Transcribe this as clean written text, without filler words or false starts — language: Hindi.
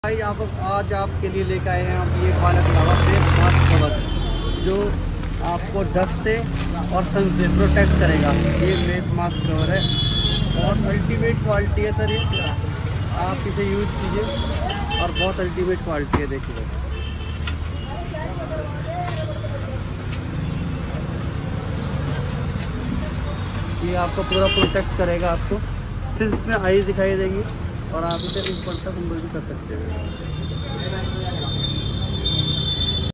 भाई आज आपके लिए लेकर आए हैं हम ये वाला फ्लावर फेस मास्क कवर जो आपको डस्ट से और सन से प्रोटेक्ट करेगा। ये फेस मास्क कवर है, बहुत अल्टीमेट क्वालिटी है सर। ये आप इसे यूज कीजिए और बहुत अल्टीमेट क्वालिटी है। देखिए ये आपको पूरा प्रोटेक्ट करेगा। आपको सिर्फ इसमें आईज दिखाई देंगी और आप इसे इम्पल्स तक भी कर सकते हैं।